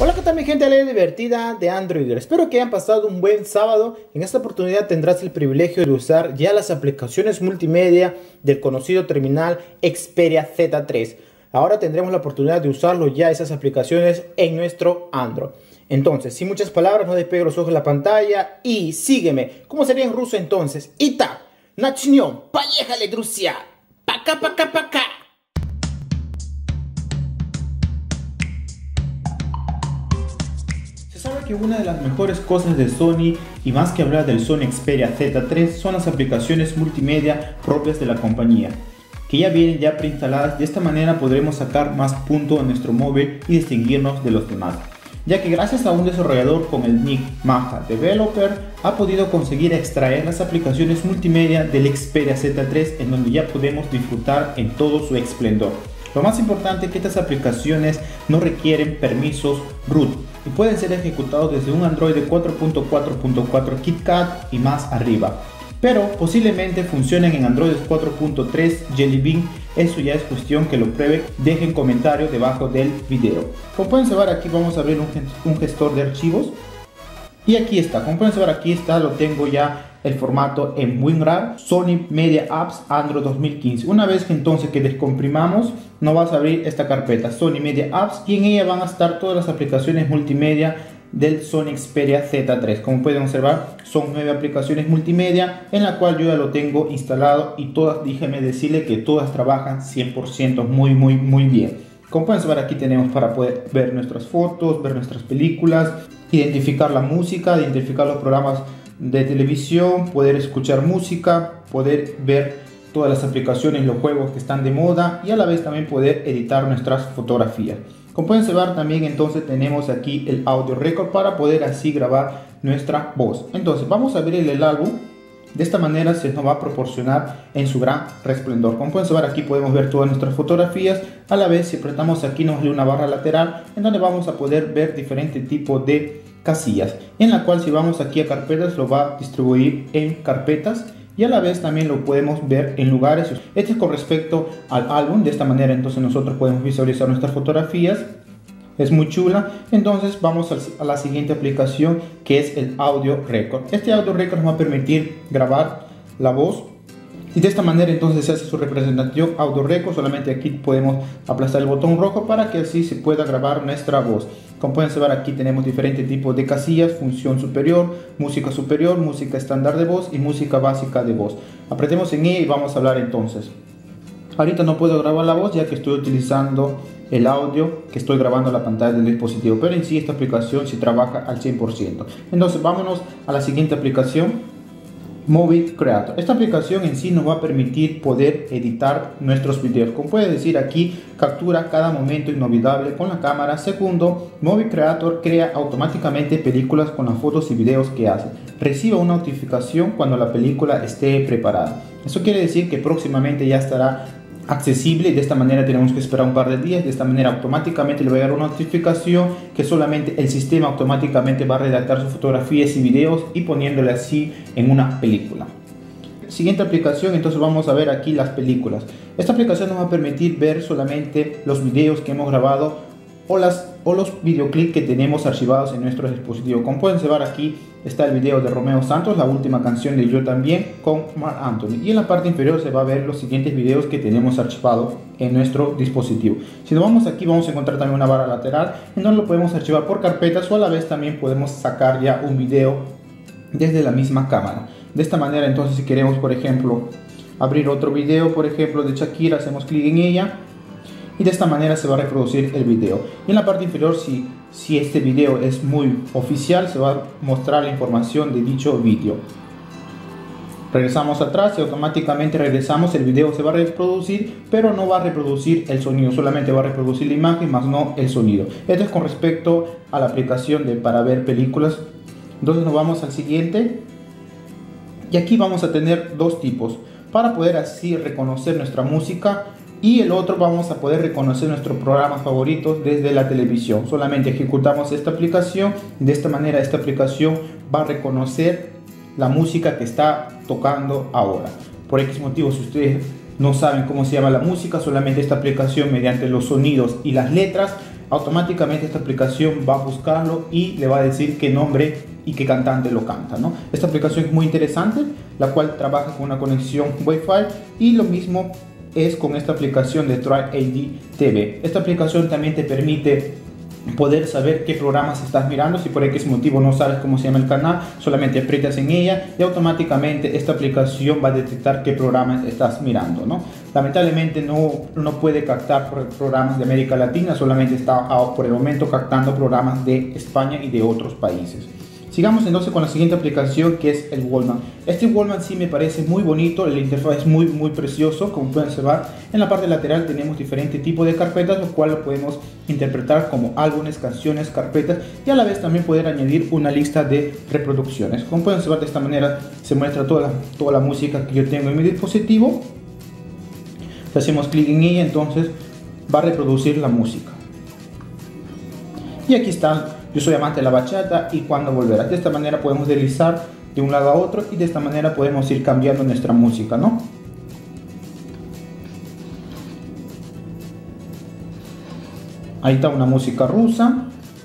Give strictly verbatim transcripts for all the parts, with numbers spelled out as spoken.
Hola, ¿qué tal mi gente alegre y divertida de Android? Espero que hayan pasado un buen sábado. En esta oportunidad tendrás el privilegio de usar ya las aplicaciones multimedia del conocido terminal Xperia Z tres. Ahora tendremos la oportunidad de usarlo ya esas aplicaciones en nuestro Android. Entonces, sin muchas palabras, no despegue los ojos de la pantalla y sígueme. ¿Cómo sería en ruso entonces? Ita, начнем, поехали, друзья. Пока, пока, пока. Se sabe que una de las mejores cosas de Sony, y más que hablar del Sony Xperia Z tres, son las aplicaciones multimedia propias de la compañía, que ya vienen ya preinstaladas. De esta manera podremos sacar más punto en nuestro móvil y distinguirnos de los demás, ya que gracias a un desarrollador con el nick Maja Developer ha podido conseguir extraer las aplicaciones multimedia del Xperia Z tres, en donde ya podemos disfrutar en todo su esplendor. Lo más importante es que estas aplicaciones no requieren permisos root y pueden ser ejecutados desde un Android de cuatro punto cuatro punto cuatro KitKat y más arriba, pero posiblemente funcionen en Android cuatro punto tres Jelly Bean. Eso ya es cuestión que lo pruebe. Dejen comentarios debajo del video. Como pueden saber, aquí vamos a abrir un, un gestor de archivos y aquí está. Como pueden saber, aquí está, lo tengo ya el formato en WinRAR, Sony Media Apps Android dos mil quince. Una vez que entonces que descomprimamos, nos va a abrir esta carpeta Sony Media Apps y en ella van a estar todas las aplicaciones multimedia del Sony Xperia Z tres. Como pueden observar, son nueve aplicaciones multimedia en la cual yo ya lo tengo instalado y todas, déjenme decirle que todas trabajan cien por ciento muy muy muy bien. Como pueden saber, aquí tenemos para poder ver nuestras fotos, ver nuestras películas, identificar la música, identificar los programas de televisión, poder escuchar música, poder ver todas las aplicaciones, los juegos que están de moda y a la vez también poder editar nuestras fotografías. Como pueden saber, también entonces tenemos aquí el audio record para poder así grabar nuestra voz. Entonces vamos a abrir el álbum. De esta manera se nos va a proporcionar en su gran resplandor. Como pueden saber, aquí podemos ver todas nuestras fotografías. A la vez, si apretamos aquí, nos da una barra lateral en donde vamos a poder ver diferentes tipos de casillas, en la cual si vamos aquí a carpetas lo va a distribuir en carpetas y a la vez también lo podemos ver en lugares. Este es con respecto al álbum. De esta manera entonces nosotros podemos visualizar nuestras fotografías. Es muy chula. Entonces vamos a la siguiente aplicación, que es el audio record. Este audio record nos va a permitir grabar la voz y de esta manera entonces se hace su representación audio record. Solamente aquí podemos aplastar el botón rojo para que así se pueda grabar nuestra voz. Como pueden saber, aquí tenemos diferentes tipos de casillas: función superior, música superior, música estándar de voz y música básica de voz. Apretemos en ella y vamos a hablar entonces. Ahorita no puedo grabar la voz ya que estoy utilizando el audio que estoy grabando la pantalla del dispositivo, pero en sí esta aplicación sí trabaja al cien por ciento. Entonces vámonos a la siguiente aplicación, Movie Creator. Esta aplicación en sí nos va a permitir poder editar nuestros videos. Como puede decir aquí, captura cada momento inolvidable con la cámara. Segundo, Movie Creator crea automáticamente películas con las fotos y videos que hace. Recibe una notificación cuando la película esté preparada. Eso quiere decir que próximamente ya estará accesible. De esta manera tenemos que esperar un par de días. De esta manera automáticamente le va a llegar una notificación que solamente el sistema automáticamente va a redactar sus fotografías y videos y poniéndole así en una película. Siguiente aplicación, entonces vamos a ver aquí las películas. Esta aplicación nos va a permitir ver solamente los videos que hemos grabado o, las, o los videoclips que tenemos archivados en nuestro dispositivo. Como pueden ver, aquí está el video de Romeo Santos, la última canción de Yo También, con Marc Anthony, y en la parte inferior se va a ver los siguientes videos que tenemos archivados en nuestro dispositivo. Si nos vamos aquí, vamos a encontrar también una barra lateral en donde lo podemos archivar por carpetas, o a la vez también podemos sacar ya un video desde la misma cámara. De esta manera entonces, si queremos por ejemplo abrir otro video, por ejemplo de Shakira, hacemos clic en ella y de esta manera se va a reproducir el video. Y en la parte inferior, si, si este video es muy oficial, se va a mostrar la información de dicho video. Regresamos atrás y automáticamente regresamos, el video se va a reproducir, pero no va a reproducir el sonido, solamente va a reproducir la imagen más no el sonido. Esto es con respecto a la aplicación de para ver películas. Entonces nos vamos al siguiente y aquí vamos a tener dos tipos para poder así reconocer nuestra música, y el otro vamos a poder reconocer nuestros programas favoritos desde la televisión. Solamente ejecutamos esta aplicación. De esta manera esta aplicación va a reconocer la música que está tocando ahora. Por X motivo, si ustedes no saben cómo se llama la música, solamente esta aplicación mediante los sonidos y las letras automáticamente esta aplicación va a buscarlo y le va a decir qué nombre y qué cantante lo canta, ¿no? Esta aplicación es muy interesante, la cual trabaja con una conexión Wi-Fi, y lo mismo es con esta aplicación de Try A D T V. Esta aplicación también te permite poder saber qué programas estás mirando. Si por X motivo no sabes cómo se llama el canal, solamente aprietas en ella y automáticamente esta aplicación va a detectar qué programas estás mirando, ¿no? Lamentablemente no, no puede captar programas de América Latina, solamente está por el momento captando programas de España y de otros países. Sigamos entonces con la siguiente aplicación, que es el Wallman. Este Wallman sí me parece muy bonito, el interfaz es muy muy precioso. Como pueden observar, en la parte lateral tenemos diferentes tipos de carpetas, lo cual lo podemos interpretar como álbumes, canciones, carpetas, y a la vez también poder añadir una lista de reproducciones. Como pueden observar, de esta manera se muestra toda la, toda la música que yo tengo en mi dispositivo. Si hacemos clic en ella, entonces va a reproducir la música. Y aquí está. Yo soy amante de la bachata y cuando volverás. De esta manera podemos deslizar de un lado a otro y de esta manera podemos ir cambiando nuestra música, ¿no? Ahí está una música rusa.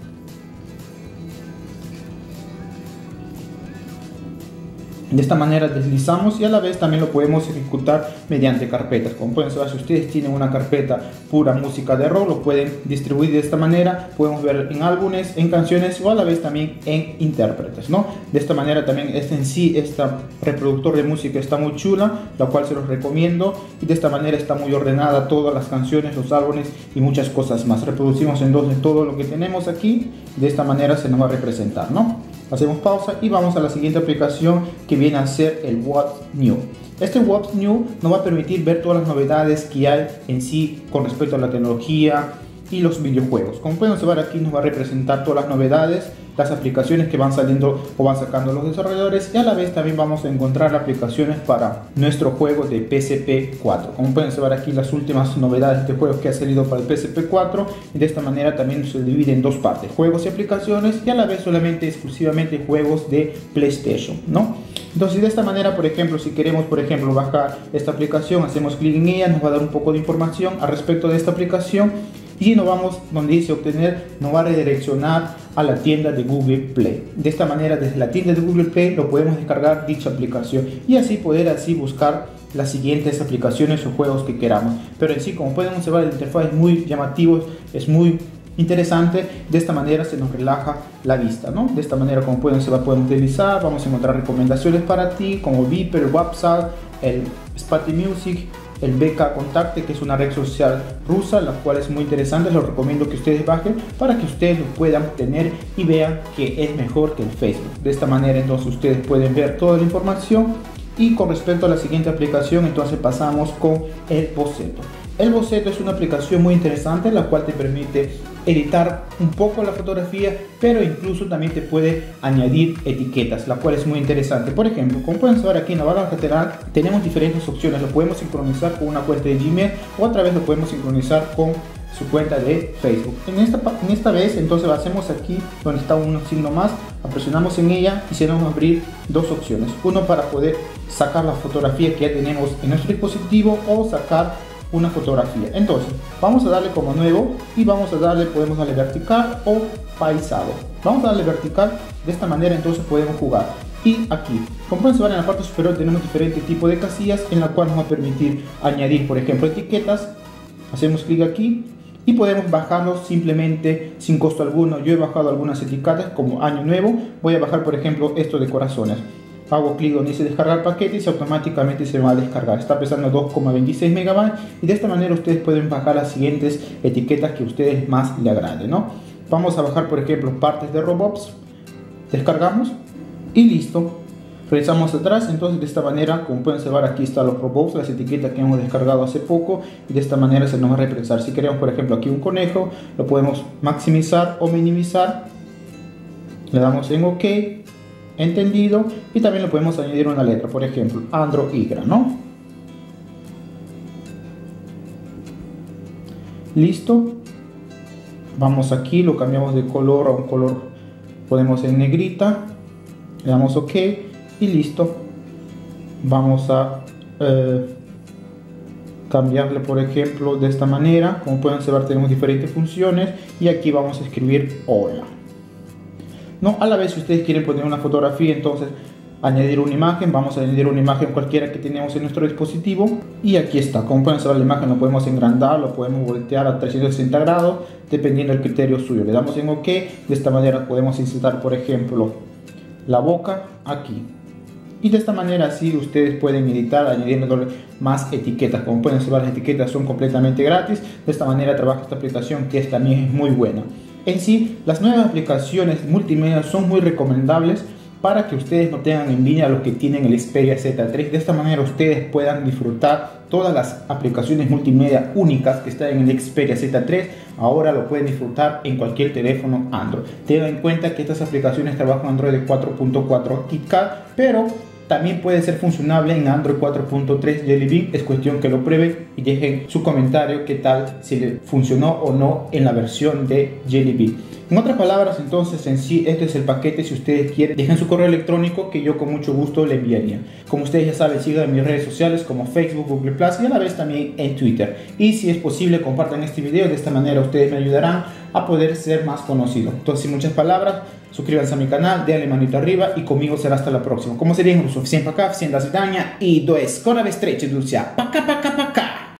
De esta manera deslizamos y a la vez también lo podemos ejecutar mediante carpetas. Como pueden saber, si ustedes tienen una carpeta pura música de rock, lo pueden distribuir de esta manera. Podemos ver en álbumes, en canciones o a la vez también en intérpretes, ¿no? De esta manera también este en sí, esta reproductor de música está muy chula, la cual se los recomiendo, y de esta manera está muy ordenada todas las canciones, los álbumes y muchas cosas más. Reproducimos entonces todo lo que tenemos aquí, de esta manera se nos va a representar, ¿no? Hacemos pausa y vamos a la siguiente aplicación, que viene a ser el What's New. Este What's New nos va a permitir ver todas las novedades que hay en sí con respecto a la tecnología y los videojuegos. Como pueden observar, aquí nos va a representar todas las novedades, las aplicaciones que van saliendo o van sacando los desarrolladores, y a la vez también vamos a encontrar aplicaciones para nuestro juego de P S P cuatro. Como pueden observar aquí las últimas novedades de juegos que ha salido para el P S P cuatro, y de esta manera también se divide en dos partes: juegos y aplicaciones, y a la vez solamente exclusivamente juegos de PlayStation, ¿no? Entonces, de esta manera, por ejemplo, si queremos por ejemplo bajar esta aplicación, hacemos clic en ella, nos va a dar un poco de información al respecto de esta aplicación, y nos vamos donde dice obtener, nos va a redireccionar a la tienda de Google Play. De esta manera, desde la tienda de Google Play lo podemos descargar dicha aplicación y así poder así buscar las siguientes aplicaciones o juegos que queramos. Pero en sí, como pueden observar, el interfaz es muy llamativo, es muy interesante. De esta manera se nos relaja la vista, ¿no? De esta manera, como pueden observar, podemos deslizar, vamos a encontrar recomendaciones para ti como Viper, WhatsApp, el Spotify Music, el B K Contacte, que es una red social rusa, la cual es muy interesante. Les recomiendo que ustedes bajen para que ustedes lo puedan tener y vean que es mejor que el Facebook. De esta manera entonces ustedes pueden ver toda la información. Y con respecto a la siguiente aplicación, entonces pasamos con el boceto. El boceto es una aplicación muy interesante, la cual te permite editar un poco la fotografía, pero incluso también te puede añadir etiquetas, la cual es muy interesante. Por ejemplo, como pueden saber, aquí en la barra lateral tenemos diferentes opciones. Lo podemos sincronizar con una cuenta de Gmail, o otra vez lo podemos sincronizar con su cuenta de Facebook. En esta, en esta vez entonces lo hacemos aquí donde está un signo más, presionamos en ella y se nos va a abrir dos opciones: uno para poder sacar la fotografía que ya tenemos en nuestro dispositivo o sacar una fotografía. Entonces vamos a darle como nuevo y vamos a darle, podemos darle vertical o paisado. Vamos a darle vertical, de esta manera entonces podemos jugar. Y aquí, como pueden ver, en la parte superior tenemos diferentes tipos de casillas en la cual nos va a permitir añadir, por ejemplo, etiquetas. Hacemos clic aquí y podemos bajarlos simplemente sin costo alguno. Yo he bajado algunas etiquetas como año nuevo. Voy a bajar, por ejemplo, esto de corazones. Hago clic donde dice descargar paquetes y automáticamente se va a descargar. Está pesando dos coma veintiséis megabytes, y de esta manera ustedes pueden bajar las siguientes etiquetas que a ustedes más les agrade, ¿no? Vamos a bajar, por ejemplo, partes de robots. Descargamos y listo. Revisamos atrás. Entonces, de esta manera, como pueden observar, aquí están los robots, las etiquetas que hemos descargado hace poco, y de esta manera se nos va a representar. Si queremos, por ejemplo, aquí un conejo, lo podemos maximizar o minimizar. Le damos en OK, entendido, y también le podemos añadir una letra, por ejemplo Andro Y, ¿no? Listo. Vamos aquí, lo cambiamos de color a un color, podemos en negrita, le damos OK y listo. Vamos a eh, cambiarle, por ejemplo, de esta manera. Como pueden observar, tenemos diferentes funciones y aquí vamos a escribir hola. No, a la vez, si ustedes quieren poner una fotografía, entonces añadir una imagen, vamos a añadir una imagen cualquiera que tenemos en nuestro dispositivo y aquí está. Como pueden observar, la imagen lo podemos engrandar, lo podemos voltear a trescientos sesenta grados dependiendo del criterio suyo. Le damos en OK. De esta manera podemos insertar, por ejemplo, la boca aquí. Y de esta manera así ustedes pueden editar añadiendo más etiquetas. Como pueden observar, las etiquetas son completamente gratis. De esta manera trabaja esta aplicación, que es, también es muy buena. En sí, las nuevas aplicaciones multimedia son muy recomendables para que ustedes no tengan envidia lo que tienen el Xperia Z tres. De esta manera ustedes puedan disfrutar todas las aplicaciones multimedia únicas que están en el Xperia Z tres. Ahora lo pueden disfrutar en cualquier teléfono Android. Tengan en cuenta que estas aplicaciones trabajan en Android cuatro punto cuatro KitKat, pero también puede ser funcionable en Android cuatro punto tres Jelly Bean. Es cuestión que lo prueben y dejen su comentario qué tal, si le funcionó o no en la versión de Jelly Bean. En otras palabras, entonces, en sí, este es el paquete. Si ustedes quieren, dejen su correo electrónico que yo con mucho gusto le enviaría. Como ustedes ya saben, sigan en mis redes sociales como Facebook, Google Plus y a la vez también en Twitter. Y si es posible, compartan este video. De esta manera ustedes me ayudarán a poder ser más conocido. Entonces, sin muchas palabras, suscríbanse a mi canal, denle manito arriba y conmigo será hasta la próxima. Como sería en ruso, всем пока, всем до свидания и до скорого встречи, друзья. Пока, пока, пока.